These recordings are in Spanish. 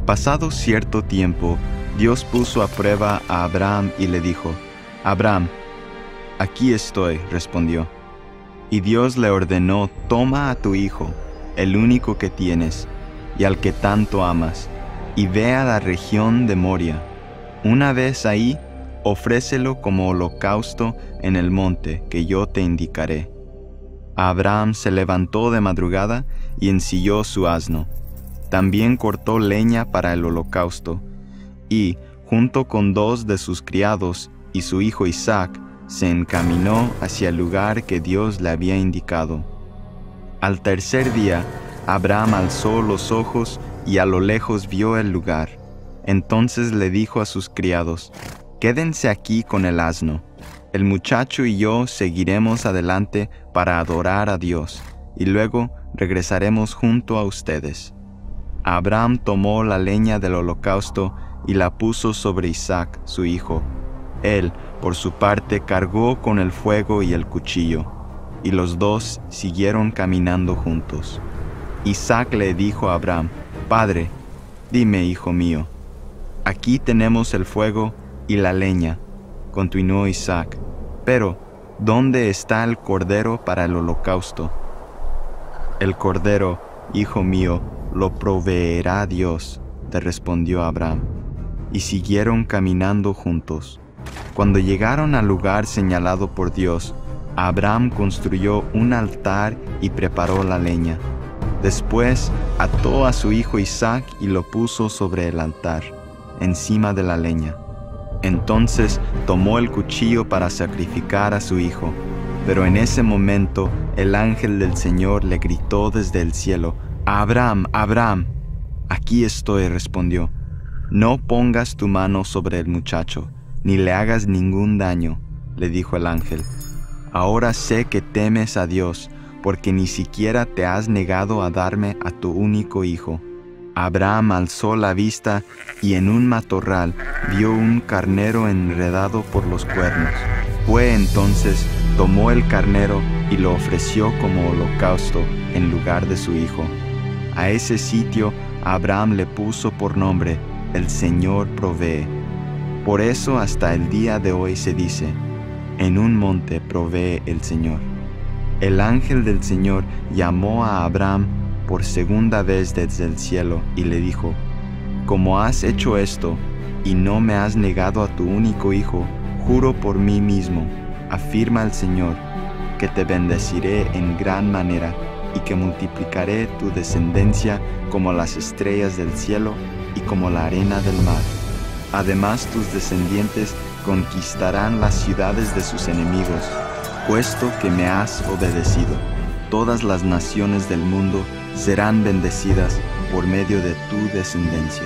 Pasado cierto tiempo, Dios puso a prueba a Abraham y le dijo: «Abraham». «Aquí estoy», respondió. Y Dios le ordenó: «Toma a tu hijo, el único que tienes, y al que tanto amas, y ve a la región de Moria. Una vez ahí, ofrécelo como holocausto en el monte que yo te indicaré». Abraham se levantó de madrugada y ensilló su asno. También cortó leña para el holocausto, y, junto con 2 de sus criados y su hijo Isaac, se encaminó hacia el lugar que Dios le había indicado. Al tercer día, Abraham alzó los ojos y a lo lejos vio el lugar. Entonces le dijo a sus criados: «Quédense aquí con el asno. El muchacho y yo seguiremos adelante para adorar a Dios, y luego regresaremos junto a ustedes». Abraham tomó la leña del holocausto y la puso sobre Isaac, su hijo. Él, por su parte, cargó con el fuego y el cuchillo, y los dos siguieron caminando juntos. Isaac le dijo a Abraham: «Padre». «Dime, hijo mío». «Aquí tenemos el fuego y la leña», continuó Isaac, «pero ¿dónde está el cordero para el holocausto?». «El cordero, hijo mío, lo proveerá Dios», le respondió Abraham. Y siguieron caminando juntos. Cuando llegaron al lugar señalado por Dios, Abraham construyó un altar y preparó la leña. Después ató a su hijo Isaac y lo puso sobre el altar, encima de la leña. Entonces tomó el cuchillo para sacrificar a su hijo. Pero en ese momento el ángel del Señor le gritó desde el cielo: «Abraham, Abraham». «Aquí estoy», respondió. «No pongas tu mano sobre el muchacho, ni le hagas ningún daño», le dijo el ángel. «Ahora sé que temes a Dios, porque ni siquiera te has negado a darme a tu único hijo». Abraham alzó la vista y en un matorral vio un carnero enredado por los cuernos. Fue entonces, tomó el carnero y lo ofreció como holocausto en lugar de su hijo. A ese sitio Abraham le puso por nombre: «El Señor provee». Por eso hasta el día de hoy se dice: «En un monte provee el Señor». El ángel del Señor llamó a Abraham por segunda vez desde el cielo y le dijo: «Como has hecho esto y no me has negado a tu único hijo, juro por mí mismo, afirma el Señor, que te bendeciré en gran manera y que multiplicaré tu descendencia como las estrellas del cielo y como la arena del mar. Además, tus descendientes conquistarán las ciudades de sus enemigos, puesto que me has obedecido. Todas las naciones del mundo serán bendecidas por medio de tu descendencia».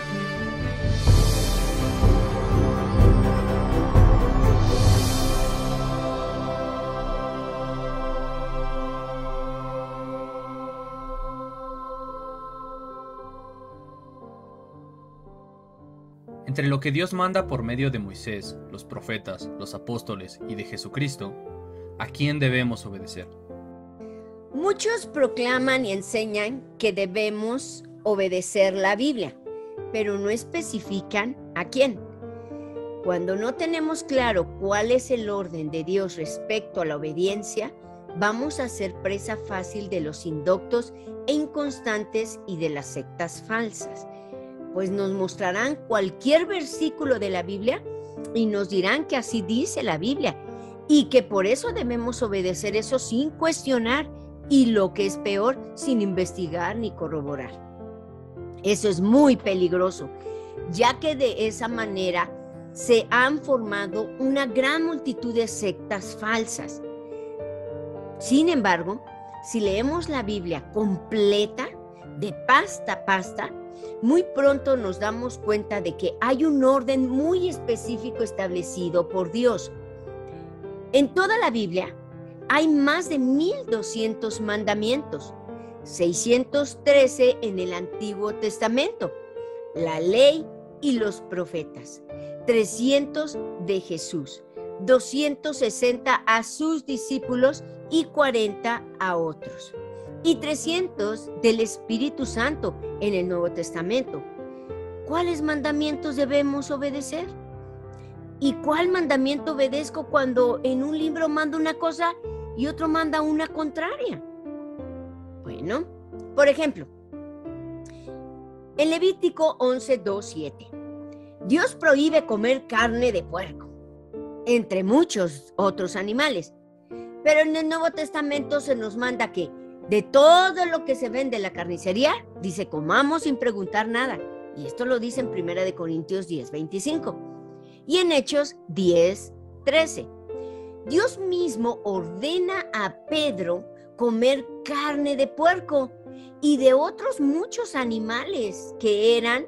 Entre lo que Dios manda por medio de Moisés, los profetas, los apóstoles y de Jesucristo, ¿a quién debemos obedecer? Muchos proclaman y enseñan que debemos obedecer la Biblia, pero no especifican a quién. Cuando no tenemos claro cuál es el orden de Dios respecto a la obediencia, vamos a ser presa fácil de los indoctos e inconstantes y de las sectas falsas, pues nos mostrarán cualquier versículo de la Biblia y nos dirán que así dice la Biblia y que por eso debemos obedecer eso sin cuestionar y, lo que es peor, sin investigar ni corroborar. Eso es muy peligroso, ya que de esa manera se han formado una gran multitud de sectas falsas. Sin embargo, si leemos la Biblia completa, de pasta a pasta, muy pronto nos damos cuenta de que hay un orden muy específico establecido por Dios. En toda la Biblia hay más de 1200 mandamientos, 613 en el Antiguo Testamento, la ley y los profetas, 300 de Jesús, 260 a sus discípulos y 40 a otros, y 300 del Espíritu Santo en el Nuevo Testamento. ¿cuáles mandamientos debemos obedecer? ¿Y cuál mandamiento obedezco cuando en un libro manda una cosa y otro manda una contraria? Bueno, por ejemplo, en Levítico 11:2-7, Dios prohíbe comer carne de puerco, entre muchos otros animales. Pero en el Nuevo Testamento se nos manda que de todo lo que se vende en la carnicería, dice, comamos sin preguntar nada. Y esto lo dice en 1 Corintios 10:25. Y en Hechos 10:13. Dios mismo ordena a Pedro comer carne de puerco y de otros muchos animales que eran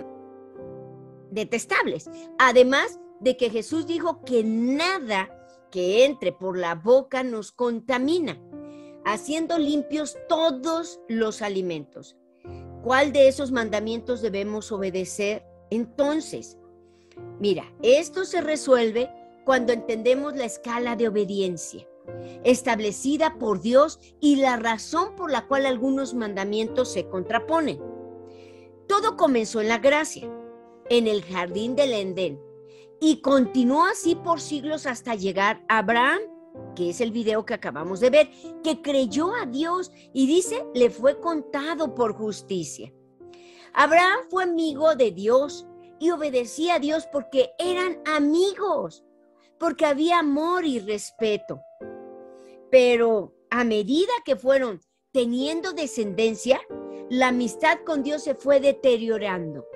detestables. Además de que Jesús dijo que nada que entre por la boca nos contamina, haciendo limpios todos los alimentos. ¿Cuál de esos mandamientos debemos obedecer entonces? Mira, esto se resuelve cuando entendemos la escala de obediencia establecida por Dios y la razón por la cual algunos mandamientos se contraponen. Todo comenzó en la gracia, en el jardín del Edén, y continuó así por siglos hasta llegar a Abraham, que es el video que acabamos de ver, que creyó a Dios y dice, le fue contado por justicia. Abraham fue amigo de Dios y obedecía a Dios porque eran amigos, porque había amor y respeto. Pero a medida que fueron teniendo descendencia, la amistad con Dios se fue deteriorando.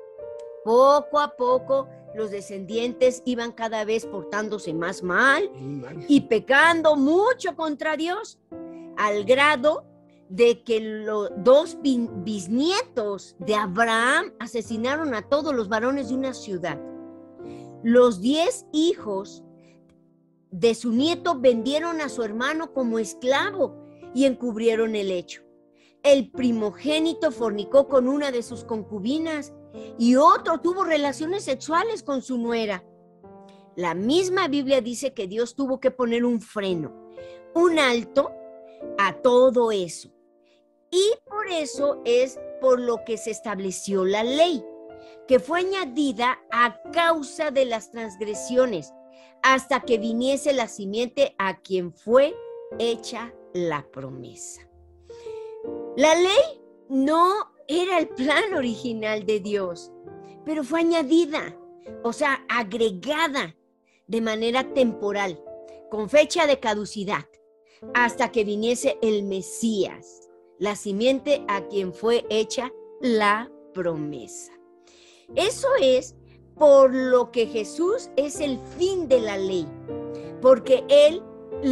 Poco a poco, los descendientes iban cada vez portándose más mal y pecando mucho contra Dios, al grado de que los dos bisnietos de Abraham asesinaron a todos los varones de una ciudad. Los 10 hijos de su nieto vendieron a su hermano como esclavo y encubrieron el hecho. El primogénito fornicó con una de sus concubinas y otro tuvo relaciones sexuales con su nuera. La misma Biblia dice que Dios tuvo que poner un freno, un alto a todo eso. Y por eso es por lo que se estableció la ley, que fue añadida a causa de las transgresiones, hasta que viniese la simiente a quien fue hecha la promesa. La ley no era el plan original de Dios, pero fue añadida, o sea, agregada de manera temporal, con fecha de caducidad, hasta que viniese el Mesías, la simiente a quien fue hecha la promesa. Eso es por lo que Jesús es el fin de la ley, porque Él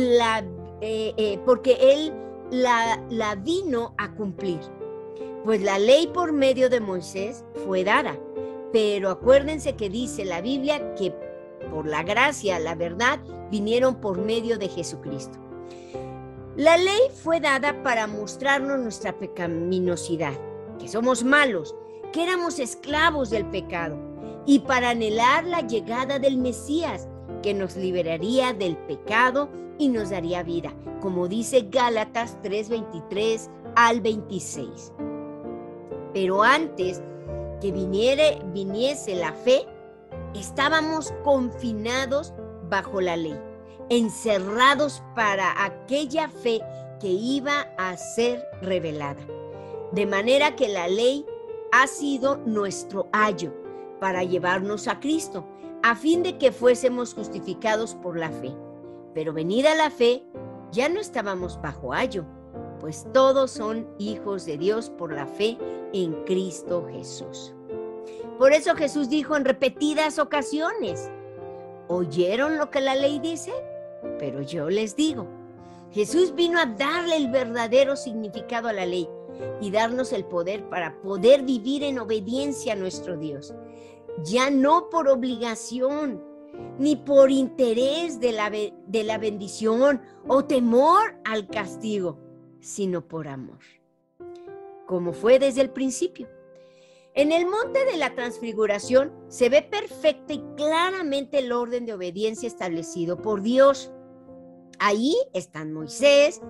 la vino a cumplir. Pues la ley por medio de Moisés fue dada, pero acuérdense que dice la Biblia que por la gracia, la verdad, vinieron por medio de Jesucristo. La ley fue dada para mostrarnos nuestra pecaminosidad, que somos malos, que éramos esclavos del pecado, y para anhelar la llegada del Mesías, que nos liberaría del pecado y nos daría vida, como dice Gálatas 3:23 al 26. Pero antes que viniese la fe, estábamos confinados bajo la ley, encerrados para aquella fe que iba a ser revelada. De manera que la ley ha sido nuestro ayo para llevarnos a Cristo, a fin de que fuésemos justificados por la fe. Pero venida la fe, ya no estábamos bajo ayo, pues todos son hijos de Dios por la fe en Cristo Jesús. Por eso Jesús dijo en repetidas ocasiones, ¿oyeron lo que la ley dice? Pero yo les digo. Jesús vino a darle el verdadero significado a la ley y darnos el poder para poder vivir en obediencia a nuestro Dios. Ya no por obligación, ni por interés de la bendición o temor al castigo, sino por amor, como fue desde el principio. En el monte de la transfiguración se ve perfecta y claramente el orden de obediencia establecido por Dios. Ahí están Moisés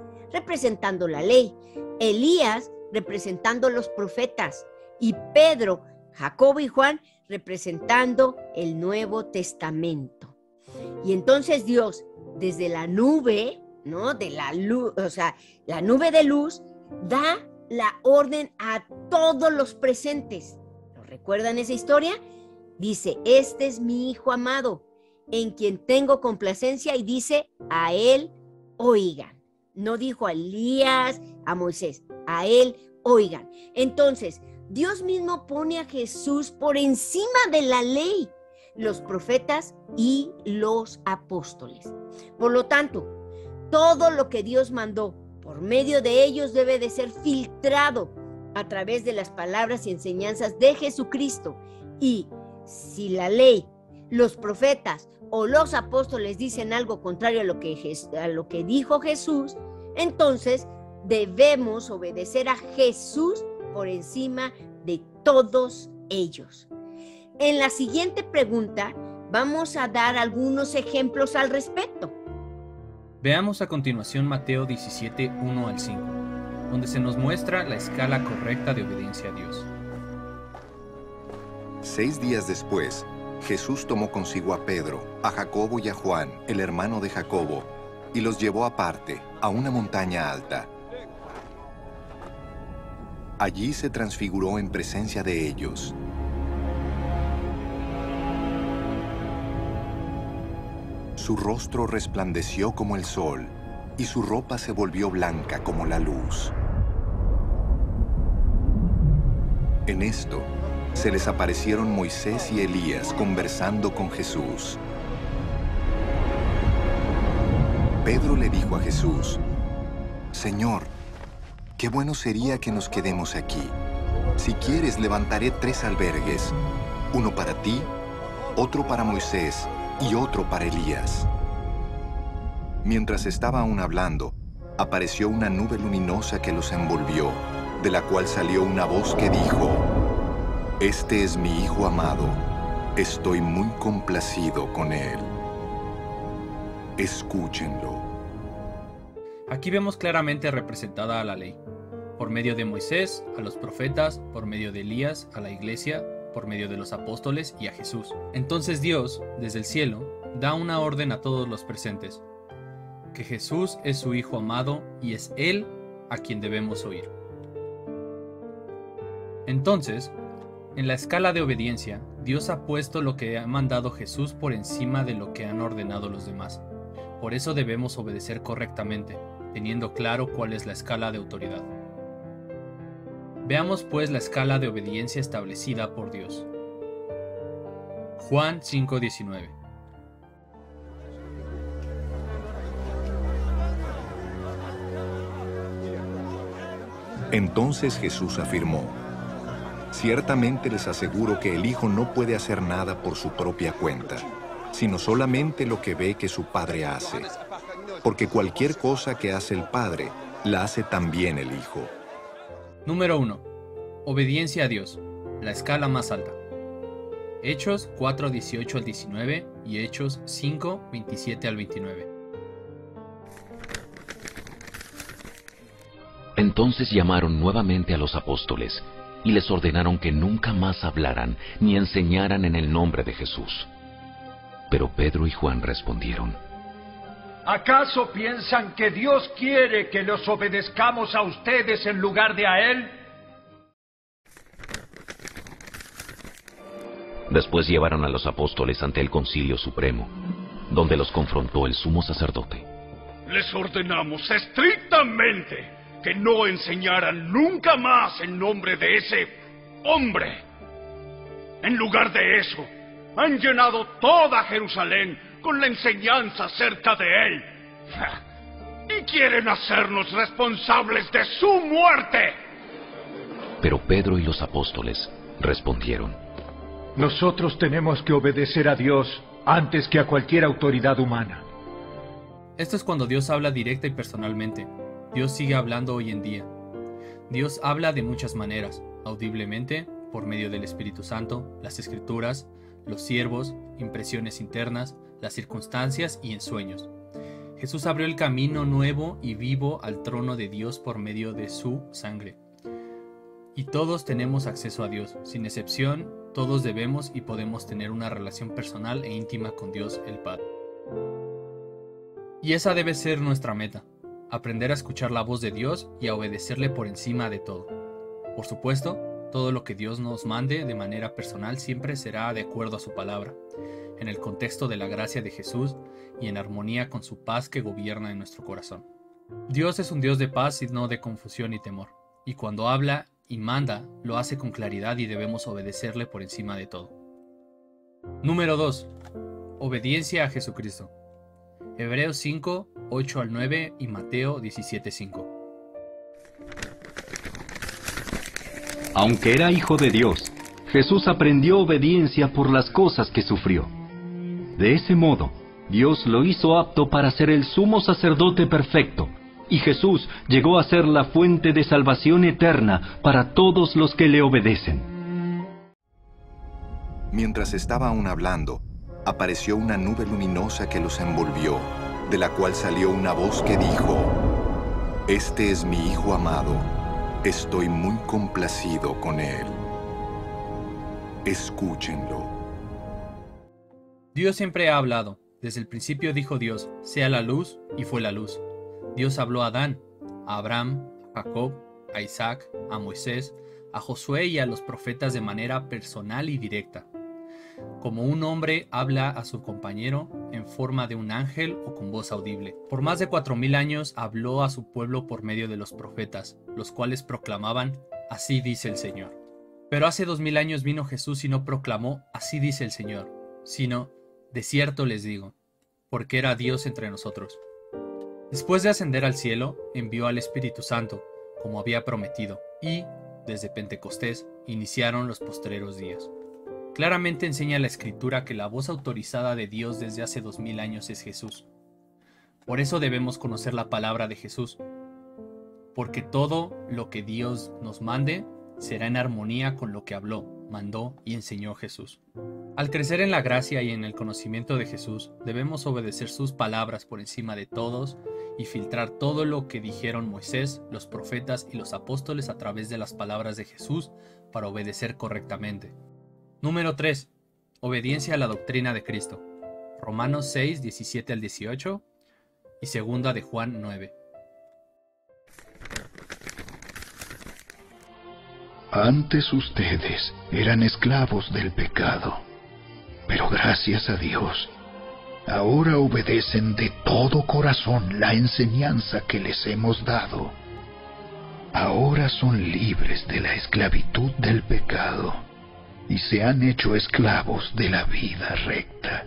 representando la ley, Elías representando los profetas y Pedro, Jacobo y Juan representando el Nuevo Testamento. Y entonces Dios, desde la nube, ¿no? De la luz, o sea, la nube de luz, da la orden a todos los presentes. ¿Lo recuerdan esa historia? Dice, este es mi Hijo amado, en quien tengo complacencia, y dice, a él oigan. No dijo a Elías, a Moisés, a él oigan. Entonces, Dios mismo pone a Jesús por encima de la ley, los profetas y los apóstoles. Por lo tanto, todo lo que Dios mandó por medio de ellos debe de ser filtrado a través de las palabras y enseñanzas de Jesucristo. Y si la ley, los profetas o los apóstoles dicen algo contrario a lo que dijo Jesús, entonces debemos obedecer a Jesús por encima de todos ellos. En la siguiente pregunta vamos a dar algunos ejemplos al respecto. Veamos a continuación Mateo 17, 1 al 5, donde se nos muestra la escala correcta de obediencia a Dios. 6 días después, Jesús tomó consigo a Pedro, a Jacobo y a Juan, el hermano de Jacobo, y los llevó aparte, a una montaña alta. Allí se transfiguró en presencia de ellos. Su rostro resplandeció como el sol, y su ropa se volvió blanca como la luz. En esto, se les aparecieron Moisés y Elías conversando con Jesús. Pedro le dijo a Jesús, «Señor, qué bueno sería que nos quedemos aquí. Si quieres, levantaré 3 albergues, uno para ti, otro para Moisés y otro para Elías». Mientras estaba aún hablando, apareció una nube luminosa que los envolvió, de la cual salió una voz que dijo, «Este es mi Hijo amado, estoy muy complacido con él. Escúchenlo». Aquí vemos claramente representada a la ley, por medio de Moisés, a los profetas, por medio de Elías, a la iglesia, por medio de los apóstoles y a Jesús. Entonces Dios, desde el cielo, da una orden a todos los presentes, que Jesús es su Hijo amado y es Él a quien debemos oír. Entonces, en la escala de obediencia, Dios ha puesto lo que ha mandado Jesús por encima de lo que han ordenado los demás. Por eso debemos obedecer correctamente, teniendo claro cuál es la escala de autoridad. Veamos pues la escala de obediencia establecida por Dios. Juan 5:19. Entonces Jesús afirmó, «Ciertamente les aseguro que el Hijo no puede hacer nada por su propia cuenta, sino solamente lo que ve que su Padre hace. Porque cualquier cosa que hace el Padre, la hace también el Hijo». Número 1. Obediencia a Dios, la escala más alta. Hechos 4:18 al 19 y Hechos 5:27 al 29. Entonces llamaron nuevamente a los apóstoles y les ordenaron que nunca más hablaran ni enseñaran en el nombre de Jesús. Pero Pedro y Juan respondieron, ¿acaso piensan que Dios quiere que los obedezcamos a ustedes en lugar de a Él? Después llevaron a los apóstoles ante el Concilio Supremo, donde los confrontó el sumo sacerdote. Les ordenamos estrictamente que no enseñaran nunca más en nombre de ese hombre. En lugar de eso, han llenado toda Jerusalén con la enseñanza acerca de él. Y quieren hacernos responsables de su muerte. Pero Pedro y los apóstoles respondieron, Nosotros tenemos que obedecer a Dios antes que a cualquier autoridad humana. Esto es cuando Dios habla directa y personalmente. Dios sigue hablando hoy en día. Dios habla de muchas maneras, audiblemente, por medio del Espíritu Santo, las Escrituras, los siervos, impresiones internas, las circunstancias y en sueños. Jesús abrió el camino nuevo y vivo al trono de Dios por medio de su sangre. Y todos tenemos acceso a Dios, sin excepción, todos debemos y podemos tener una relación personal e íntima con Dios el Padre. Y esa debe ser nuestra meta, aprender a escuchar la voz de Dios y a obedecerle por encima de todo. Por supuesto, todo lo que Dios nos mande de manera personal siempre será de acuerdo a su palabra, en el contexto de la gracia de Jesús y en armonía con su paz que gobierna en nuestro corazón. Dios es un Dios de paz y no de confusión y temor, y cuando habla y manda, lo hace con claridad y debemos obedecerle por encima de todo. Número 2. Obediencia a Jesucristo. Hebreos 5, 8 al 9 y Mateo 17, 5. Aunque era hijo de Dios, Jesús aprendió obediencia por las cosas que sufrió. De ese modo, Dios lo hizo apto para ser el sumo sacerdote perfecto, y Jesús llegó a ser la fuente de salvación eterna para todos los que le obedecen. Mientras estaba aún hablando, apareció una nube luminosa que los envolvió, de la cual salió una voz que dijo: «Este es mi Hijo amado, estoy muy complacido con él. Escúchenlo». Dios siempre ha hablado. Desde el principio dijo Dios, sea la luz, y fue la luz. Dios habló a Adán, a Abraham, a Jacob, a Isaac, a Moisés, a Josué y a los profetas de manera personal y directa. Como un hombre habla a su compañero en forma de un ángel o con voz audible. Por más de 4000 años habló a su pueblo por medio de los profetas, los cuales proclamaban, así dice el Señor. Pero hace 2000 años vino Jesús y no proclamó, así dice el Señor, sino, de cierto les digo, porque era Dios entre nosotros. Después de ascender al cielo, envió al Espíritu Santo, como había prometido, y, desde Pentecostés, iniciaron los postreros días. Claramente enseña la Escritura que la voz autorizada de Dios desde hace 2000 años es Jesús. Por eso debemos conocer la palabra de Jesús, porque todo lo que Dios nos mande será en armonía con lo que habló, mandó y enseñó Jesús. Al crecer en la gracia y en el conocimiento de Jesús, debemos obedecer sus palabras por encima de todos y filtrar todo lo que dijeron Moisés, los profetas y los apóstoles a través de las palabras de Jesús para obedecer correctamente. Número 3. Obediencia a la doctrina de Cristo. Romanos 6, 17 al 18 y 2 de Juan 9. Antes ustedes eran esclavos del pecado, pero gracias a Dios, ahora obedecen de todo corazón la enseñanza que les hemos dado. Ahora son libres de la esclavitud del pecado y se han hecho esclavos de la vida recta.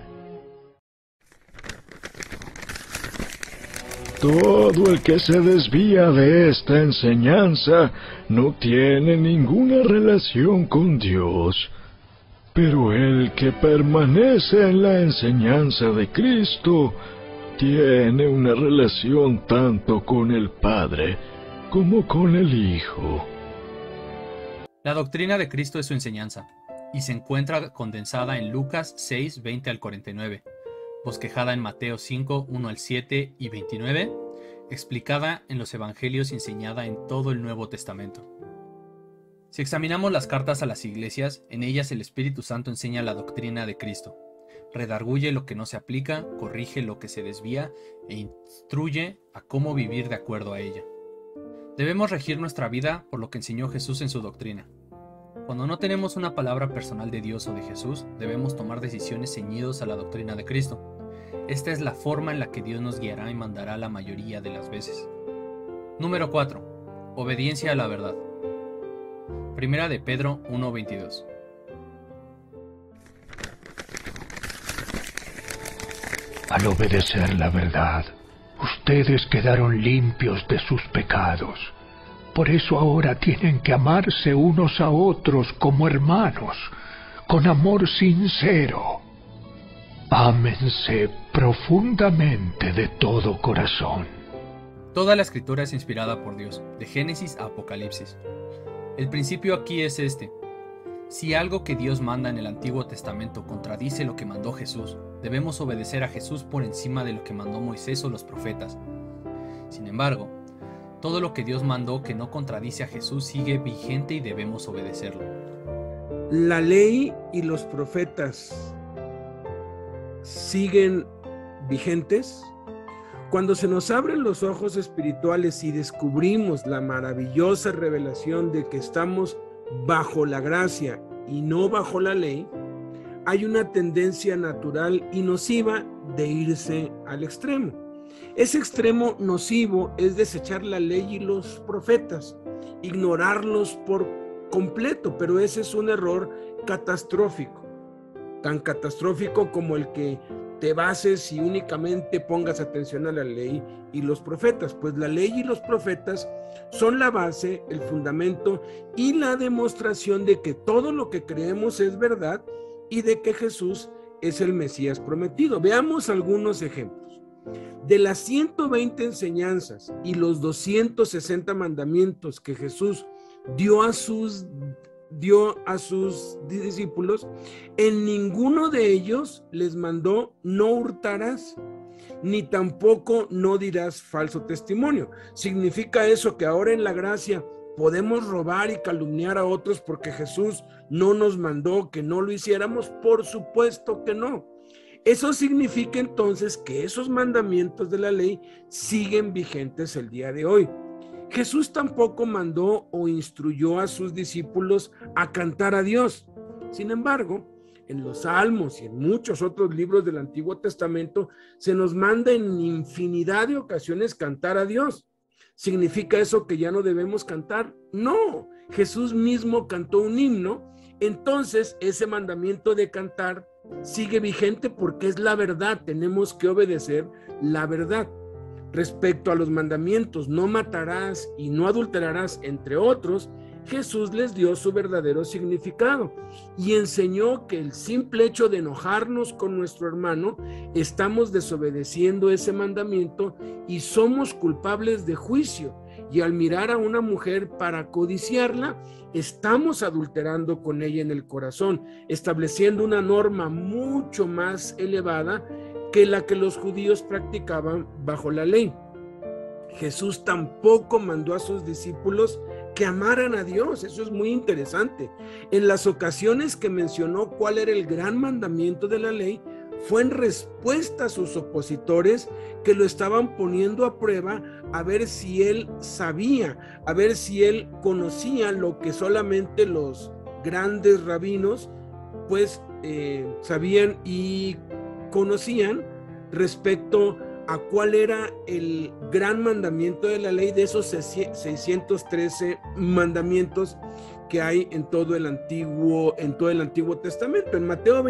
Todo el que se desvía de esta enseñanza no tiene ninguna relación con Dios, pero el que permanece en la enseñanza de Cristo tiene una relación tanto con el Padre como con el Hijo. La doctrina de Cristo es su enseñanza, y se encuentra condensada en Lucas 6, 20 al 49. Bosquejada en Mateo 5, 1 al 7 y 29, explicada en los Evangelios y enseñada en todo el Nuevo Testamento. Si examinamos las cartas a las iglesias, en ellas el Espíritu Santo enseña la doctrina de Cristo, redarguye lo que no se aplica, corrige lo que se desvía e instruye a cómo vivir de acuerdo a ella. Debemos regir nuestra vida por lo que enseñó Jesús en su doctrina. Cuando no tenemos una palabra personal de Dios o de Jesús, debemos tomar decisiones ceñidos a la doctrina de Cristo. Esta es la forma en la que Dios nos guiará y mandará la mayoría de las veces. Número 4. Obediencia a la verdad. Primera de Pedro 1:22. Al obedecer la verdad, ustedes quedaron limpios de sus pecados. Por eso ahora tienen que amarse unos a otros como hermanos, con amor sincero. Ámense profundamente de todo corazón. Toda la Escritura es inspirada por Dios, de Génesis a Apocalipsis. El principio aquí es este. Si algo que Dios manda en el Antiguo Testamento contradice lo que mandó Jesús, debemos obedecer a Jesús por encima de lo que mandó Moisés o los profetas. Sin embargo, Todo lo que Dios mandó que no contradice a Jesús sigue vigente y debemos obedecerlo. La ley y los profetas siguen vigentes. Cuando se nos abren los ojos espirituales y descubrimos la maravillosa revelación de que estamos bajo la gracia y no bajo la ley, hay una tendencia natural y nociva de irse al extremo. Ese extremo nocivo es desechar la ley y los profetas, ignorarlos por completo, pero ese es un error catastrófico, tan catastrófico como el que te bases y únicamente pongas atención a la ley y los profetas, pues la ley y los profetas son la base, el fundamento y la demostración de que todo lo que creemos es verdad y de que Jesús es el Mesías prometido. Veamos algunos ejemplos. De las 120 enseñanzas y los 260 mandamientos que Jesús dio a sus discípulos, en ninguno de ellos les mandó no hurtarás, ni tampoco no dirás falso testimonio. ¿Significa eso que ahora en la gracia podemos robar y calumniar a otros porque Jesús no nos mandó que no lo hiciéramos? Por supuesto que no. Eso significa entonces que esos mandamientos de la ley siguen vigentes el día de hoy. Jesús tampoco mandó o instruyó a sus discípulos a cantar a Dios. Sin embargo, en los Salmos y en muchos otros libros del Antiguo Testamento se nos manda en infinidad de ocasiones cantar a Dios. ¿Significa eso que ya no debemos cantar? No, Jesús mismo cantó un himno, entonces ese mandamiento de cantar sigue vigente porque es la verdad, tenemos que obedecer la verdad. Respecto a los mandamientos, no matarás y no adulterarás, entre otros, Jesús les dio su verdadero significado y enseñó que el simple hecho de enojarnos con nuestro hermano, estamos desobedeciendo ese mandamiento y somos culpables de juicio. Y al mirar a una mujer para codiciarla, estamos adulterando con ella en el corazón, estableciendo una norma mucho más elevada que la que los judíos practicaban bajo la ley. Jesús tampoco mandó a sus discípulos que amaran a Dios. Eso es muy interesante. En las ocasiones que mencionó cuál era el gran mandamiento de la ley, fue en respuesta a sus opositores que lo estaban poniendo a prueba a ver si él sabía, a ver si él conocía lo que solamente los grandes rabinos pues sabían y conocían respecto a cuál era el gran mandamiento de la ley de esos 613 mandamientos que hay en todo el Antiguo Testamento. En Mateo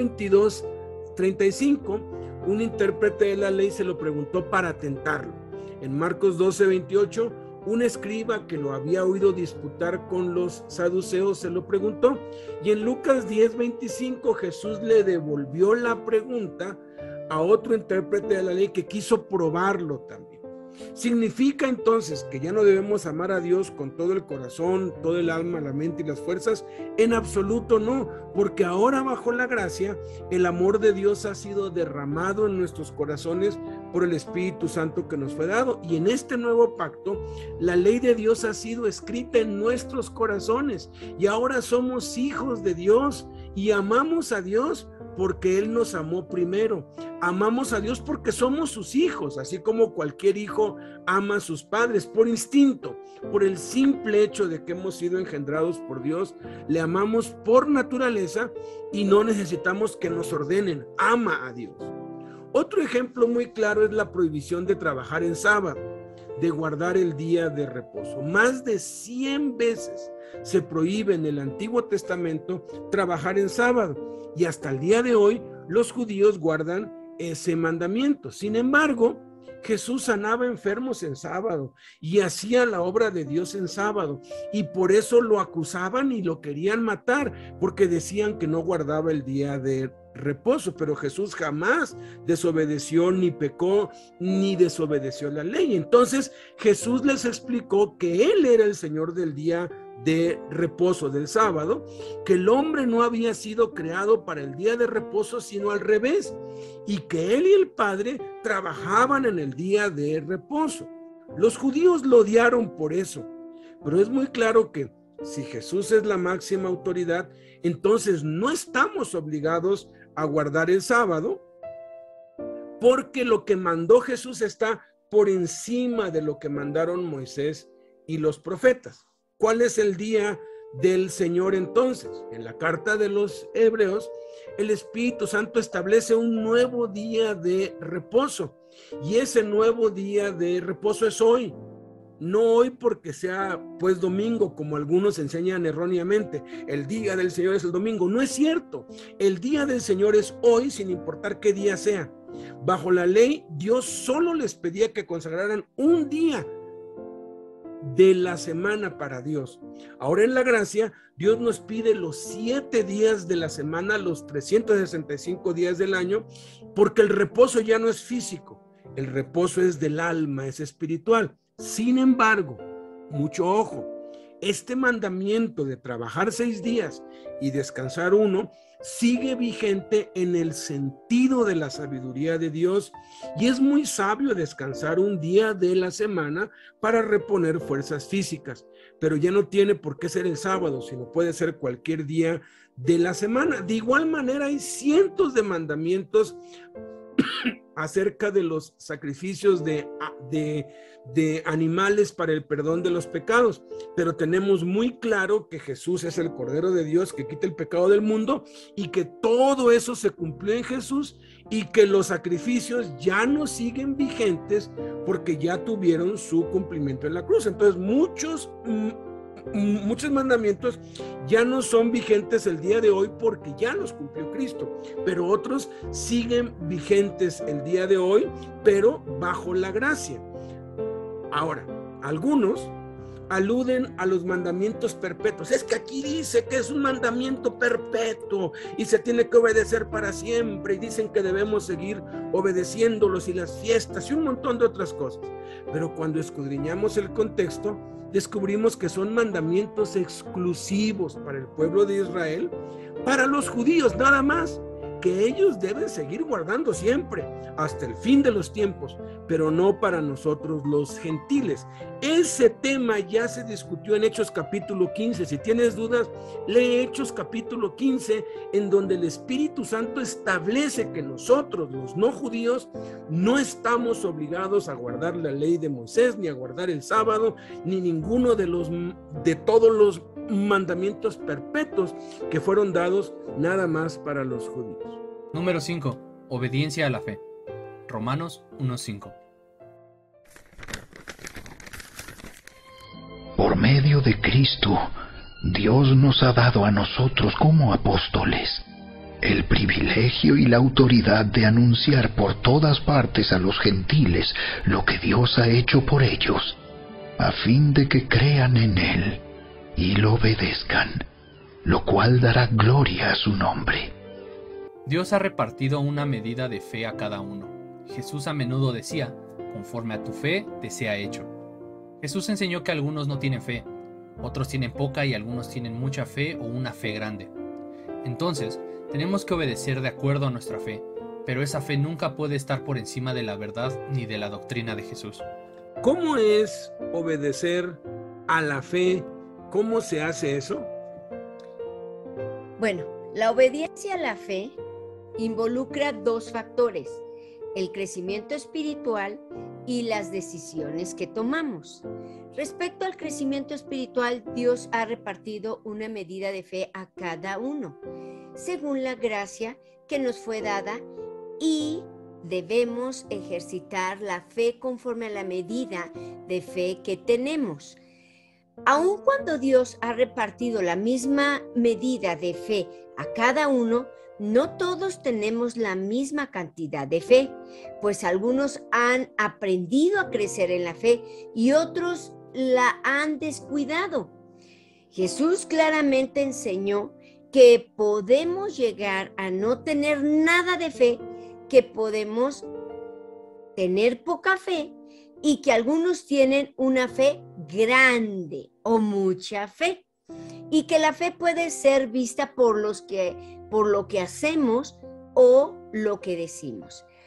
22:35, un intérprete de la ley se lo preguntó para tentarlo. En Marcos 12:28, un escriba que lo había oído disputar con los saduceos se lo preguntó. Y en Lucas 10:25, Jesús le devolvió la pregunta a otro intérprete de la ley que quiso probarlo también. ¿Significa entonces que ya no debemos amar a Dios con todo el corazón, todo el alma, la mente y las fuerzas? En absoluto no, porque ahora bajo la gracia, el amor de Dios ha sido derramado en nuestros corazones por el Espíritu Santo que nos fue dado. Y en este nuevo pacto, la ley de Dios ha sido escrita en nuestros corazones. Y ahora somos hijos de Dios y amamos a Dios porque Él nos amó primero. Amamos a Dios porque somos sus hijos, así como cualquier hijo ama a sus padres por instinto, por el simple hecho de que hemos sido engendrados por Dios. Le amamos por naturaleza y no necesitamos que nos ordenen. Ama a Dios. Otro ejemplo muy claro es la prohibición de trabajar en sábado, de guardar el día de reposo. Más de 100 veces se prohíbe en el Antiguo Testamento trabajar en sábado y hasta el día de hoy los judíos guardan ese mandamiento. Sin embargo, Jesús sanaba enfermos en sábado y hacía la obra de Dios en sábado, y por eso lo acusaban y lo querían matar, porque decían que no guardaba el día de reposo. Pero Jesús jamás desobedeció, ni pecó, ni desobedeció la ley. Entonces Jesús les explicó que Él era el Señor del día de reposo, del sábado, que el hombre no había sido creado para el día de reposo, sino al revés, y que Él y el Padre trabajaban en el día de reposo. Los judíos lo odiaron por eso, pero es muy claro que si Jesús es la máxima autoridad, entonces no estamos obligados a guardar el sábado, porque lo que mandó Jesús está por encima de lo que mandaron Moisés y los profetas. ¿Cuál es el día del Señor entonces? En la carta de los Hebreos, el Espíritu Santo establece un nuevo día de reposo, y ese nuevo día de reposo es hoy. No hoy porque sea pues domingo, como algunos enseñan erróneamente. El día del Señor es el domingo. No es cierto. El día del Señor es hoy, sin importar qué día sea. Bajo la ley, Dios solo les pedía que consagraran un día de la semana para Dios. Ahora en la gracia, Dios nos pide los 7 días de la semana, los 365 días del año, porque el reposo ya no es físico. El reposo es del alma, es espiritual. Sin embargo, mucho ojo, este mandamiento de trabajar 6 días y descansar 1 sigue vigente en el sentido de la sabiduría de Dios, y es muy sabio descansar un día de la semana para reponer fuerzas físicas, pero ya no tiene por qué ser el sábado, sino puede ser cualquier día de la semana. De igual manera, hay cientos de mandamientos acerca de los sacrificios de animales para el perdón de los pecados, pero tenemos muy claro que Jesús es el Cordero de Dios que quita el pecado del mundo, y que todo eso se cumplió en Jesús, y que los sacrificios ya no siguen vigentes porque ya tuvieron su cumplimiento en la cruz. Entonces muchos mandamientos ya no son vigentes el día de hoy porque ya los cumplió Cristo, pero otros siguen vigentes el día de hoy, pero bajo la gracia. Ahora, algunos aluden a los mandamientos perpetuos. Es que aquí dice que es un mandamiento perpetuo y se tiene que obedecer para siempre, y dicen que debemos seguir obedeciéndolos, y las fiestas y un montón de otras cosas. Pero cuando escudriñamos el contexto, descubrimos que son mandamientos exclusivos para el pueblo de Israel, para los judíos nada más, que ellos deben seguir guardando siempre, hasta el fin de los tiempos, pero no para nosotros los gentiles. Ese tema ya se discutió en Hechos capítulo 15. Si tienes dudas, lee Hechos capítulo 15, en donde el Espíritu Santo establece que nosotros, los no judíos, no estamos obligados a guardar la ley de Moisés, ni a guardar el sábado, ni ninguno de todos los mandamientos perpetuos que fueron dados nada más para los judíos. Número 5. Obediencia a la fe. Romanos 1:5. Por medio de Cristo, Dios nos ha dado a nosotros como apóstoles el privilegio y la autoridad de anunciar por todas partes a los gentiles lo que Dios ha hecho por ellos, a fin de que crean en Él y lo obedezcan, lo cual dará gloria a su nombre. Dios ha repartido una medida de fe a cada uno. Jesús a menudo decía, conforme a tu fe te sea hecho. Jesús enseñó que algunos no tienen fe, otros tienen poca y algunos tienen mucha fe o una fe grande. Entonces, tenemos que obedecer de acuerdo a nuestra fe, pero esa fe nunca puede estar por encima de la verdad ni de la doctrina de Jesús. ¿Cómo es obedecer a la fe? ¿Cómo se hace eso? Bueno, la obediencia a la fe involucra 2 factores: el crecimiento espiritual y las decisiones que tomamos. Respecto al crecimiento espiritual, Dios ha repartido una medida de fe a cada uno, según la gracia que nos fue dada, y debemos ejercitar la fe conforme a la medida de fe que tenemos. Aun cuando Dios ha repartido la misma medida de fe a cada uno, no todos tenemos la misma cantidad de fe, pues algunos han aprendido a crecer en la fe y otros la han descuidado. Jesús claramente enseñó que podemos llegar a no tener nada de fe, que podemos tener poca fe y que algunos tienen una fe grande o mucha fe, y que la fe puede ser vista por lo que hacemos o lo que decimos.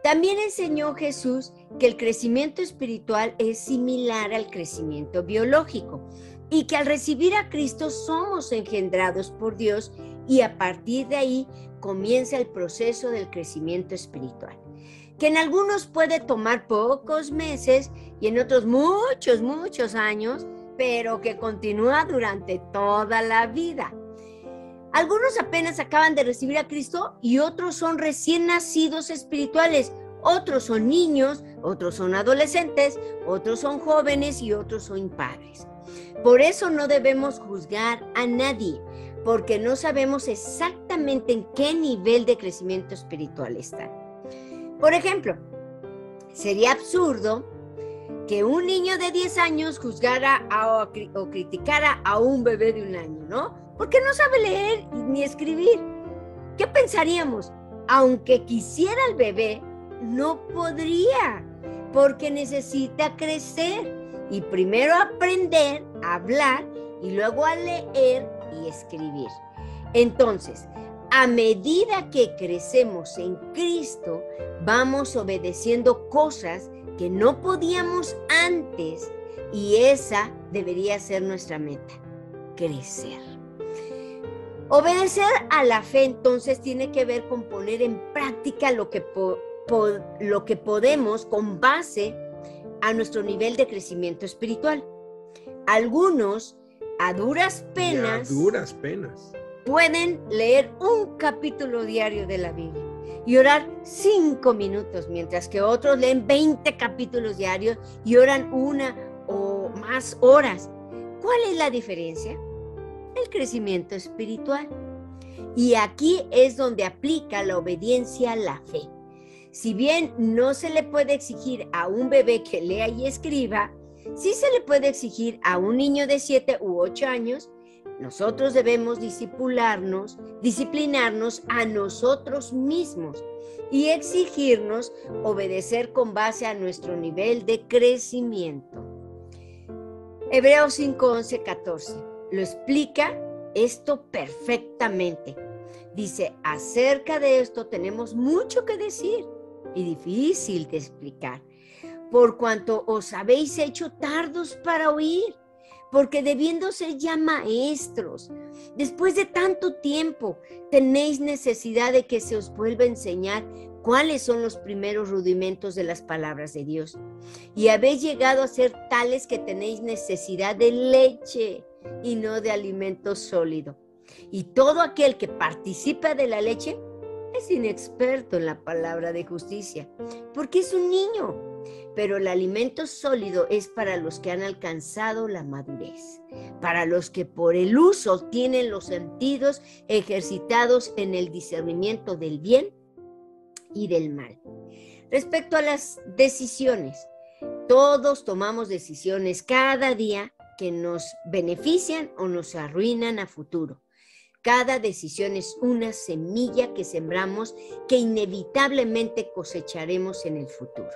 También enseñó Jesús que el crecimiento espiritual es similar al crecimiento biológico y que al recibir a Cristo somos engendrados por Dios y a partir de ahí comienza el proceso del crecimiento espiritual, que en algunos puede tomar pocos meses y en otros muchos años, pero que continúa durante toda la vida. Algunos apenas acaban de recibir a Cristo y otros son recién nacidos espirituales, otros son niños, otros son adolescentes, otros son jóvenes y otros son padres. Por eso no debemos juzgar a nadie, porque no sabemos exactamente en qué nivel de crecimiento espiritual están. Por ejemplo, sería absurdo que un niño de 10 años juzgara o criticara a un bebé de 1 año, ¿no? Porque no sabe leer ni escribir. ¿Qué pensaríamos? Aunque quisiera el bebé, no podría, porque necesita crecer y primero aprender a hablar y luego a leer y escribir. Entonces, a medida que crecemos en Cristo, vamos obedeciendo cosas que no podíamos antes y esa debería ser nuestra meta, crecer. Obedecer a la fe entonces tiene que ver con poner en práctica lo que podemos con base a nuestro nivel de crecimiento espiritual. Algunos a duras penas pueden leer un capítulo diario de la Biblia y orar 5 minutos, mientras que otros leen 20 capítulos diarios y oran 1 o más horas. ¿Cuál es la diferencia? El crecimiento espiritual. Y aquí es donde aplica la obediencia a la fe. Si bien no se le puede exigir a un bebé que lea y escriba, sí se le puede exigir a un niño de 7 u 8 años. Nosotros debemos disciplinarnos a nosotros mismos y exigirnos obedecer con base a nuestro nivel de crecimiento. Hebreos 5, 11, 14 lo explica esto perfectamente. Dice, acerca de esto tenemos mucho que decir y difícil de explicar, por cuanto os habéis hecho tardos para oír, porque debiendo ser ya maestros, después de tanto tiempo, tenéis necesidad de que se os vuelva a enseñar cuáles son los primeros rudimentos de las palabras de Dios. Y habéis llegado a ser tales que tenéis necesidad de leche y no de alimento sólido. Y todo aquel que participa de la leche es inexperto en la palabra de justicia, porque es un niño. Pero el alimento sólido es para los que han alcanzado la madurez, para los que por el uso tienen los sentidos ejercitados en el discernimiento del bien y del mal. Respecto a las decisiones, todos tomamos decisiones cada día que nos benefician o nos arruinan a futuro. Cada decisión es una semilla que sembramos que inevitablemente cosecharemos en el futuro.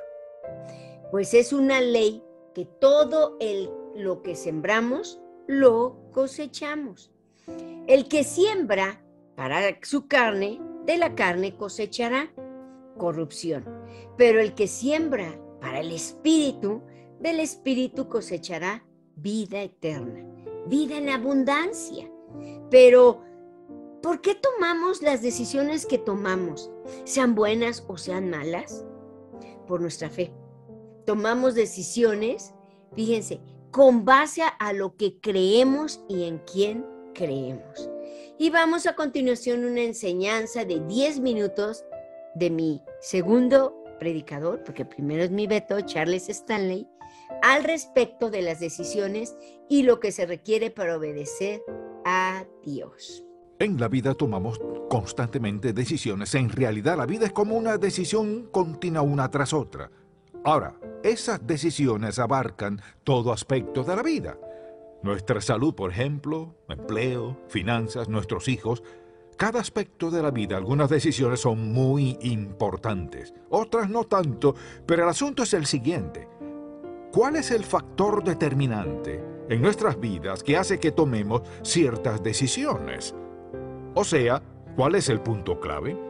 Pues es una ley que todo lo que sembramos, lo cosechamos. El que siembra para su carne, de la carne cosechará corrupción. Pero el que siembra para el espíritu, del espíritu cosechará vida eterna, vida en abundancia. Pero, ¿por qué tomamos las decisiones que tomamos, sean buenas o sean malas? Por nuestra fe. Tomamos decisiones, fíjense, con base a lo que creemos y en quién creemos. Y vamos a continuación una enseñanza de 10 minutos de mi segundo predicador, porque primero es mi Beto, Charles Stanley, al respecto de las decisiones y lo que se requiere para obedecer a Dios. En la vida tomamos constantemente decisiones. En realidad la vida es como una decisión continua una tras otra. Ahora, esas decisiones abarcan todo aspecto de la vida. Nuestra salud, por ejemplo, empleo, finanzas, nuestros hijos. Cada aspecto de la vida, algunas decisiones son muy importantes, otras no tanto, pero el asunto es el siguiente. ¿Cuál es el factor determinante en nuestras vidas que hace que tomemos ciertas decisiones? O sea, ¿cuál es el punto clave?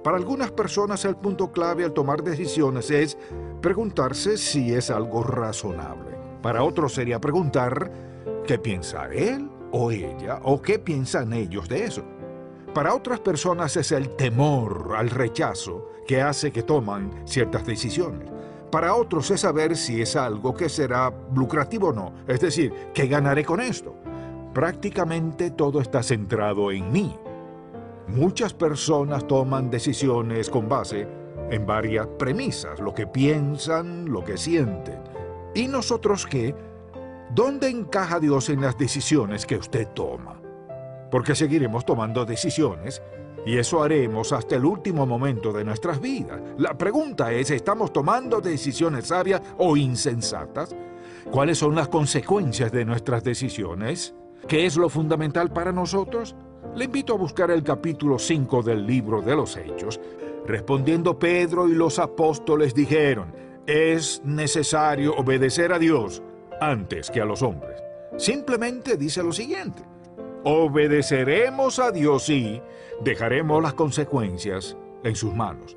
Para algunas personas el punto clave al tomar decisiones es preguntarse si es algo razonable. Para otros sería preguntar qué piensa él o ella o qué piensan ellos de eso. Para otras personas es el temor al rechazo que hace que toman ciertas decisiones. Para otros es saber si es algo que será lucrativo o no, es decir, ¿qué ganaré con esto? Prácticamente todo está centrado en mí. Muchas personas toman decisiones con base en varias premisas, lo que piensan, lo que sienten. ¿Y nosotros qué? ¿Dónde encaja Dios en las decisiones que usted toma? Porque seguiremos tomando decisiones y eso haremos hasta el último momento de nuestras vidas. La pregunta es, ¿estamos tomando decisiones sabias o insensatas? ¿Cuáles son las consecuencias de nuestras decisiones? ¿Qué es lo fundamental para nosotros? Le invito a buscar el capítulo 5 del libro de los Hechos. Respondiendo Pedro y los apóstoles dijeron, es necesario obedecer a Dios antes que a los hombres. Simplemente dice lo siguiente, obedeceremos a Dios y dejaremos las consecuencias en sus manos.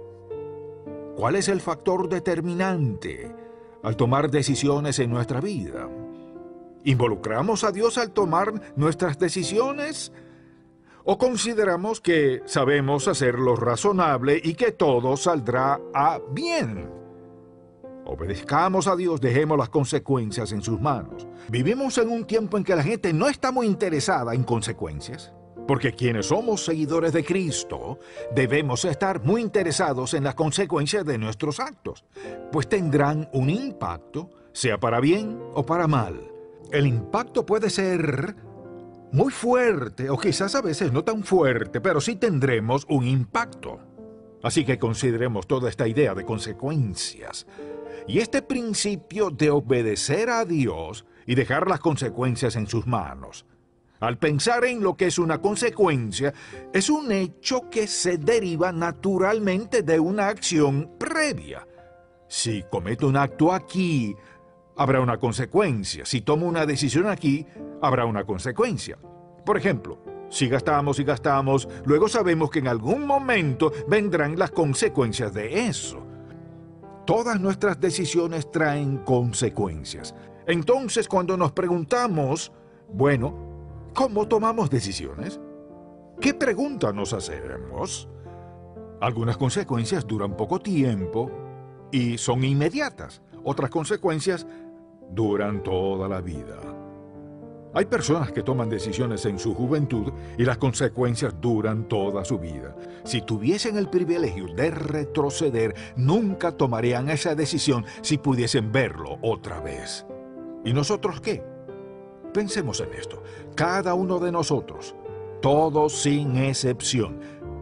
¿Cuál es el factor determinante al tomar decisiones en nuestra vida? ¿Involucramos a Dios al tomar nuestras decisiones? ¿O consideramos que sabemos hacer lo razonable y que todo saldrá a bien? Obedezcamos a Dios, dejemos las consecuencias en sus manos. Vivimos en un tiempo en que la gente no está muy interesada en consecuencias, porque quienes somos seguidores de Cristo debemos estar muy interesados en las consecuencias de nuestros actos, pues tendrán un impacto, sea para bien o para mal. El impacto puede ser muy fuerte o quizás a veces no tan fuerte, pero sí tendremos un impacto. Así que consideremos toda esta idea de consecuencias. Y este principio de obedecer a Dios y dejar las consecuencias en sus manos. Al pensar en lo que es una consecuencia, es un hecho que se deriva naturalmente de una acción previa. Si cometo un acto aquí, habrá una consecuencia. Si tomo una decisión aquí, habrá una consecuencia. Por ejemplo, si gastamos y gastamos, luego sabemos que en algún momento vendrán las consecuencias de eso. Todas nuestras decisiones traen consecuencias. Entonces, cuando nos preguntamos, bueno, ¿cómo tomamos decisiones? ¿Qué pregunta nos hacemos? Algunas consecuencias duran poco tiempo y son inmediatas. Otras consecuencias duran toda la vida. Hay personas que toman decisiones en su juventud y las consecuencias duran toda su vida. Si tuviesen el privilegio de retroceder, nunca tomarían esa decisión si pudiesen verlo otra vez. ¿Y nosotros qué? Pensemos en esto. Cada uno de nosotros, todos sin excepción,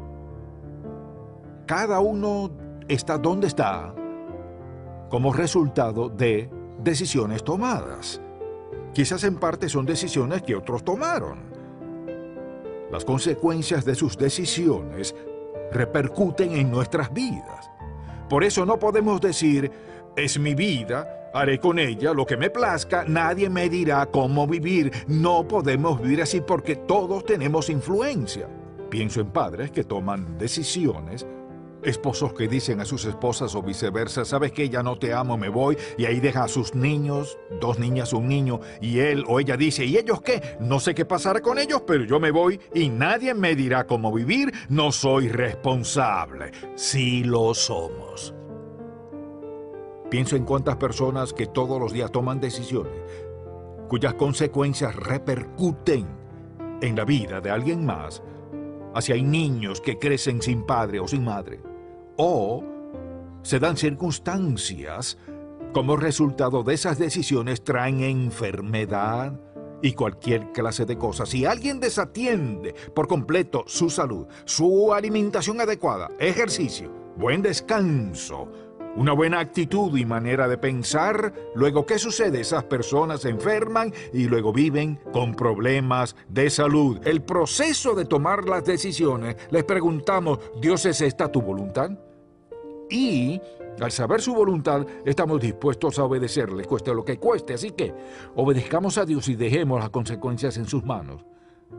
cada uno está donde está como resultado de decisiones tomadas. Quizás en parte son decisiones que otros tomaron. Las consecuencias de sus decisiones repercuten en nuestras vidas. Por eso no podemos decir, es mi vida, haré con ella lo que me plazca, nadie me dirá cómo vivir. No podemos vivir así porque todos tenemos influencia. Pienso en padres que toman decisiones, esposos que dicen a sus esposas o viceversa, ¿sabes qué? Ya no te amo, me voy, y ahí deja a sus niños, 2 niñas, 1 niño, y él o ella dice, ¿y ellos qué? No sé qué pasará con ellos, pero yo me voy y nadie me dirá cómo vivir, no soy responsable. Sí lo somos. Pienso en cuántas personas que todos los días toman decisiones, cuyas consecuencias repercuten en la vida de alguien más. Así hay niños que crecen sin padre o sin madre. O se dan circunstancias como resultado de esas decisiones traen enfermedad y cualquier clase de cosas. Si alguien desatiende por completo su salud, su alimentación adecuada, ejercicio, buen descanso, una buena actitud y manera de pensar, luego, ¿qué sucede? Esas personas se enferman y luego viven con problemas de salud. El proceso de tomar las decisiones, les preguntamos, ¿Dios, es esta tu voluntad? Y al saber su voluntad, estamos dispuestos a obedecerle, cueste lo que cueste. Así que obedezcamos a Dios y dejemos las consecuencias en sus manos.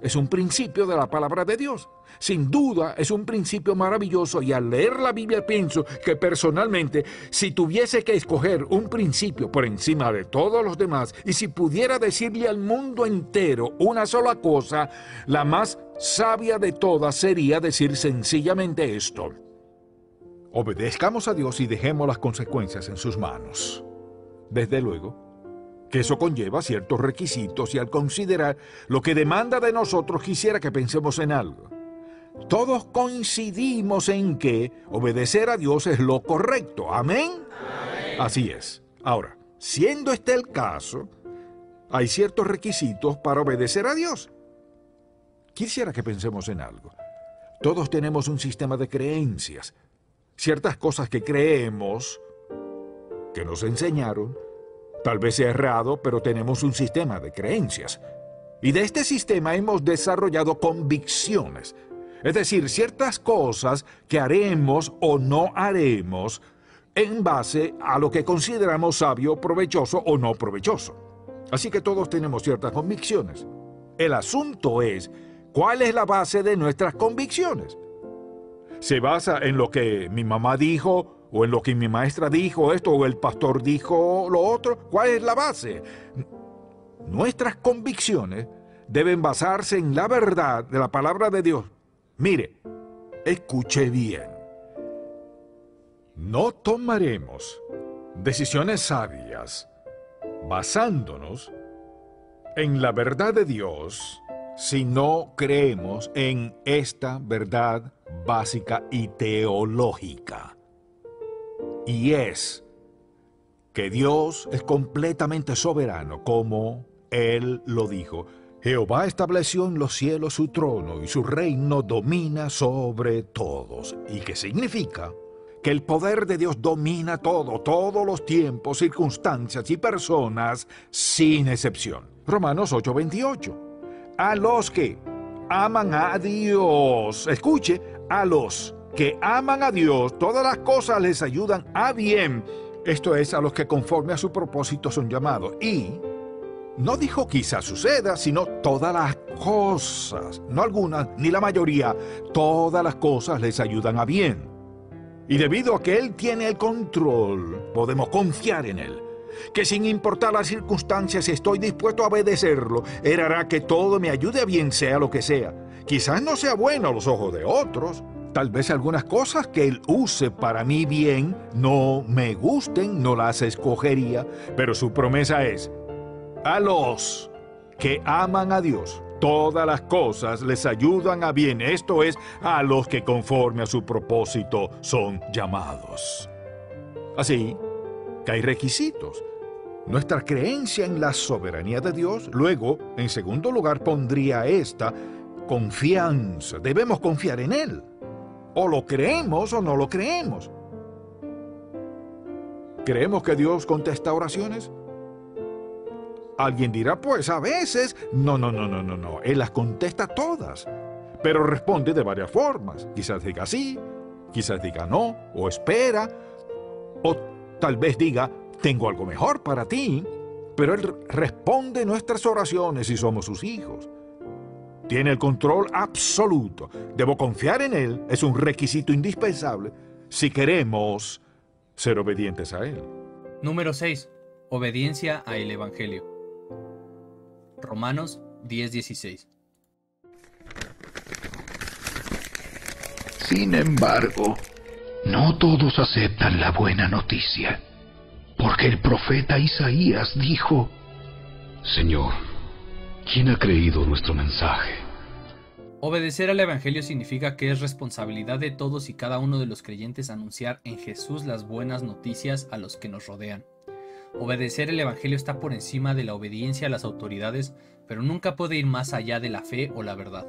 es un principio de la palabra de Dios. Sin duda es un principio maravilloso y al leer la Biblia pienso que personalmente, si tuviese que escoger un principio por encima de todos los demás y si pudiera decirle al mundo entero una sola cosa, la más sabia de todas sería decir sencillamente esto: obedezcamos a Dios y dejemos las consecuencias en sus manos. Desde luego que eso conlleva ciertos requisitos y al considerar lo que demanda de nosotros quisiera que pensemos en algo. Todos coincidimos en que obedecer a Dios es lo correcto. ¿Amén? Amén. Así es. Ahora, siendo este el caso, hay ciertos requisitos para obedecer a Dios. Quisiera que pensemos en algo. Todos tenemos un sistema de creencias. Ciertas cosas que creemos, que nos enseñaron, tal vez sea errado, pero tenemos un sistema de creencias. Y de este sistema hemos desarrollado convicciones. Es decir, ciertas cosas que haremos o no haremos en base a lo que consideramos sabio, provechoso o no provechoso. Así que todos tenemos ciertas convicciones. El asunto es, ¿cuál es la base de nuestras convicciones? ¿Se basa en lo que mi mamá dijo, o en lo que mi maestra dijo esto, o el pastor dijo lo otro? ¿Cuál es la base? Nuestras convicciones deben basarse en la verdad de la palabra de Dios. Mire, escuche bien. No tomaremos decisiones sabias basándonos en la verdad de Dios si no creemos en esta verdad básica y teológica. Y es que Dios es completamente soberano, como Él lo dijo. Jehová estableció en los cielos su trono y su reino domina sobre todos. ¿Y qué significa? Que el poder de Dios domina todo, todos los tiempos, circunstancias y personas, sin excepción. Romanos 8:28. A los que aman a Dios, escuche, a los que aman a Dios, todas las cosas les ayudan a bien. Esto es, a los que conforme a su propósito son llamados. Y no dijo quizás suceda, sino todas las cosas, no algunas, ni la mayoría, todas las cosas les ayudan a bien. Y debido a que Él tiene el control, podemos confiar en Él, que sin importar las circunstancias estoy dispuesto a obedecerlo. Él hará que todo me ayude a bien, sea lo que sea. Quizás no sea bueno a los ojos de otros. Tal vez algunas cosas que Él use para mi bien no me gusten, no las escogería, pero su promesa es: a los que aman a Dios, todas las cosas les ayudan a bien. Esto es, a los que conforme a su propósito son llamados. Así que hay requisitos. Nuestra creencia en la soberanía de Dios. Luego, en segundo lugar, pondría esta: confianza. Debemos confiar en Él. O lo creemos o no lo creemos. ¿Creemos que Dios contesta oraciones? Alguien dirá, pues a veces. No. Él las contesta todas. Pero responde de varias formas. Quizás diga sí, quizás diga no, o espera, o tal vez diga, tengo algo mejor para ti. Pero Él responde nuestras oraciones si somos sus hijos. Tiene el control absoluto. Debo confiar en Él. Es un requisito indispensable si queremos ser obedientes a Él. Número 6. Obediencia al Evangelio. Romanos 10:16. Sin embargo, no todos aceptan la buena noticia, porque el profeta Isaías dijo: Señor, ¿quién ha creído nuestro mensaje? Obedecer al Evangelio significa que es responsabilidad de todos y cada uno de los creyentes anunciar en Jesús las buenas noticias a los que nos rodean. Obedecer el Evangelio está por encima de la obediencia a las autoridades, pero nunca puede ir más allá de la fe o la verdad.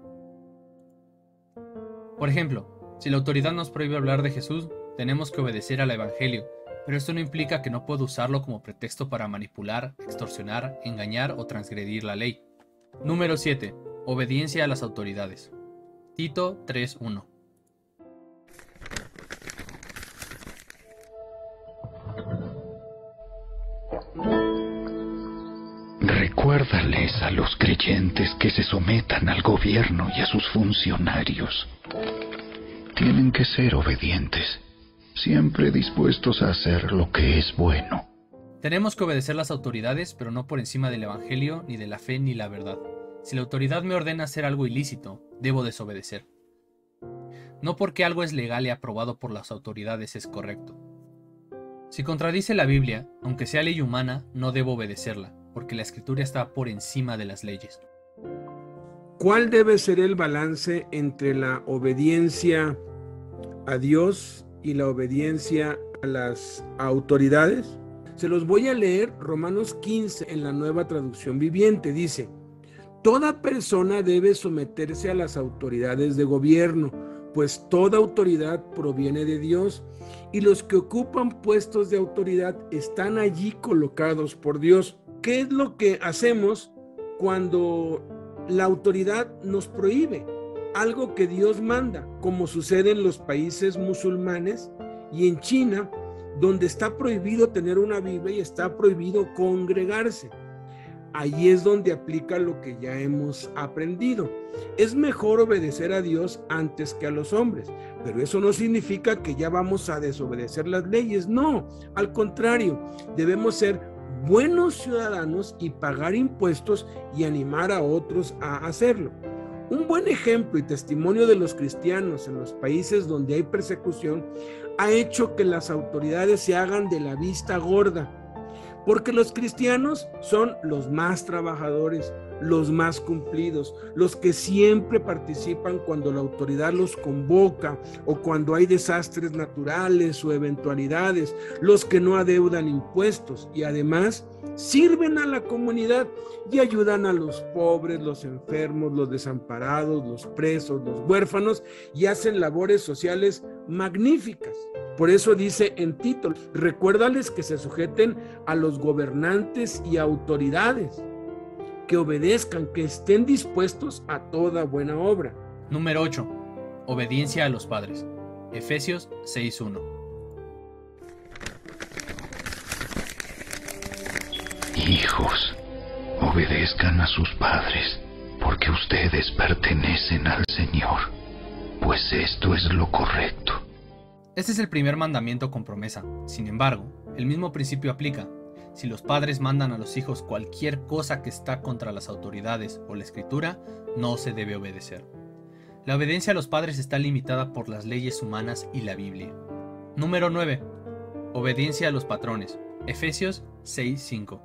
Por ejemplo, si la autoridad nos prohíbe hablar de Jesús, tenemos que obedecer al Evangelio, pero esto no implica que no pueda usarlo como pretexto para manipular, extorsionar, engañar o transgredir la ley. Número 7. Obediencia a las autoridades. Tito 3:1. Recuérdales a los creyentes que se sometan al gobierno y a sus funcionarios. Tienen que ser obedientes, siempre dispuestos a hacer lo que es bueno. Tenemos que obedecer las autoridades, pero no por encima del evangelio, ni de la fe, ni la verdad. Si la autoridad me ordena hacer algo ilícito, debo desobedecer. No porque algo es legal y aprobado por las autoridades es correcto. Si contradice la Biblia, aunque sea ley humana, no debo obedecerla, porque la Escritura está por encima de las leyes. ¿Cuál debe ser el balance entre la obediencia a Dios y la obediencia a las autoridades? Se los voy a leer, Romanos 15, en la Nueva Traducción Viviente. Dice: toda persona debe someterse a las autoridades de gobierno, pues toda autoridad proviene de Dios, y los que ocupan puestos de autoridad están allí colocados por Dios. ¿Qué es lo que hacemos cuando la autoridad nos prohíbe algo que Dios manda, como sucede en los países musulmanes y en China, donde está prohibido tener una Biblia y está prohibido congregarse? Ahí es donde aplica lo que ya hemos aprendido. Es mejor obedecer a Dios antes que a los hombres, pero eso no significa que ya vamos a desobedecer las leyes. No, al contrario, debemos ser buenos ciudadanos y pagar impuestos y animar a otros a hacerlo. Un buen ejemplo y testimonio de los cristianos en los países donde hay persecución ha hecho que las autoridades se hagan de la vista gorda, porque los cristianos son los más trabajadores, los más cumplidos, los que siempre participan cuando la autoridad los convoca o cuando hay desastres naturales o eventualidades, los que no adeudan impuestos y además sirven a la comunidad y ayudan a los pobres, los enfermos, los desamparados, los presos, los huérfanos, y hacen labores sociales magníficas. Por eso dice en Tito: recuérdales que se sujeten a los gobernantes y autoridades, que obedezcan, que estén dispuestos a toda buena obra. Número 8. Obediencia a los padres. Efesios 6:1. Hijos, obedezcan a sus padres, porque ustedes pertenecen al Señor, pues esto es lo correcto. Este es el primer mandamiento con promesa. Sin embargo, el mismo principio aplica. Si los padres mandan a los hijos cualquier cosa que está contra las autoridades o la Escritura, no se debe obedecer. La obediencia a los padres está limitada por las leyes humanas y la Biblia. Número 9. Obediencia a los patrones. Efesios 6:5.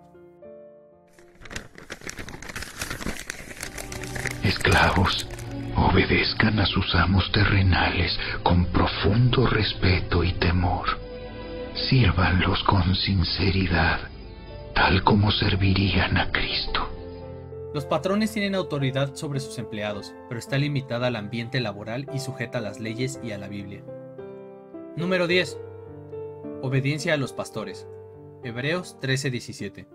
Esclavos, obedezcan a sus amos terrenales con profundo respeto y temor. Sírvanlos con sinceridad, tal como servirían a Cristo. Los patrones tienen autoridad sobre sus empleados, pero está limitada al ambiente laboral y sujeta a las leyes y a la Biblia. Número 10. Obediencia a los pastores. Hebreos 13:17.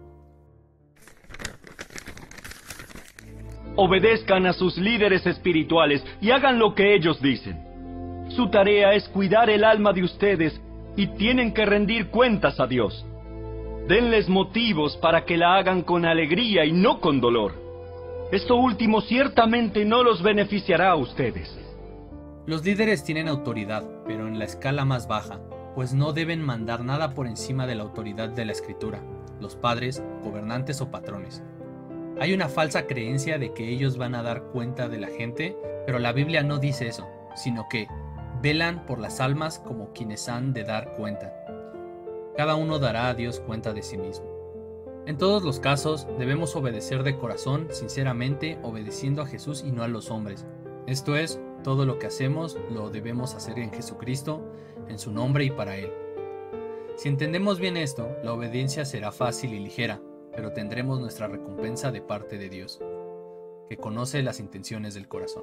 Obedezcan a sus líderes espirituales y hagan lo que ellos dicen. Su tarea es cuidar el alma de ustedes y tienen que rendir cuentas a Dios. Denles motivos para que la hagan con alegría y no con dolor. Esto último ciertamente no los beneficiará a ustedes. Los líderes tienen autoridad, pero en la escala más baja, pues no deben mandar nada por encima de la autoridad de la Escritura, los padres, gobernantes o patrones. Hay una falsa creencia de que ellos van a dar cuenta de la gente, pero la Biblia no dice eso, sino que velan por las almas como quienes han de dar cuenta. Cada uno dará a Dios cuenta de sí mismo. En todos los casos, debemos obedecer de corazón, sinceramente, obedeciendo a Jesús y no a los hombres. Esto es, todo lo que hacemos lo debemos hacer en Jesucristo, en su nombre y para Él. Si entendemos bien esto, la obediencia será fácil y ligera, pero tendremos nuestra recompensa de parte de Dios, que conoce las intenciones del corazón.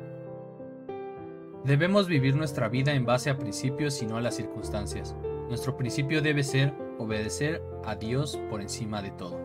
Debemos vivir nuestra vida en base a principios y no a las circunstancias. Nuestro principio debe ser obedecer a Dios por encima de todo.